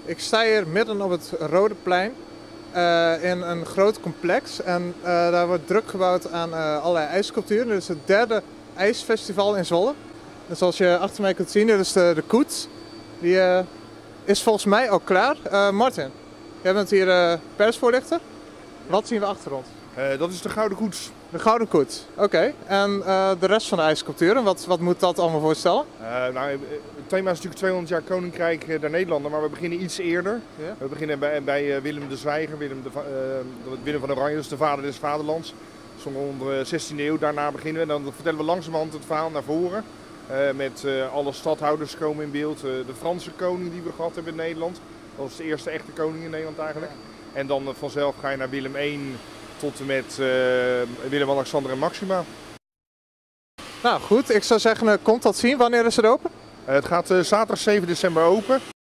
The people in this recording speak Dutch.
Ik sta hier midden op het Rode Plein in een groot complex en daar wordt druk gebouwd aan allerlei ijssculpturen. Dit is het derde ijsfestival in Zwolle. En zoals je achter mij kunt zien, dit is de koets. Die is volgens mij al klaar. Martin, jij bent hier persvoorlichter. Wat zien we achter ons? Dat is de Gouden Koets. De Gouden Koets, oké. En de rest van de ijssculpturen, wat moet dat allemaal voorstellen? Het thema is natuurlijk 200 jaar Koninkrijk der Nederlanden, maar we beginnen iets eerder. Ja. We beginnen bij Willem de Zwijger, Willem van Oranje, dus de vader des vaderlands. Zo rond de 16e eeuw, daarna beginnen we. En dan vertellen we langzamerhand het verhaal naar voren. Met alle stadhouders komen in beeld. De Franse koning die we gehad hebben in Nederland. Dat was de eerste echte koning in Nederland eigenlijk. En dan vanzelf ga je naar Willem I tot en met Willem-Alexander en Maxima. Nou goed, ik zou zeggen, komt dat zien. Wanneer is het open? Het gaat zaterdag 7 december open.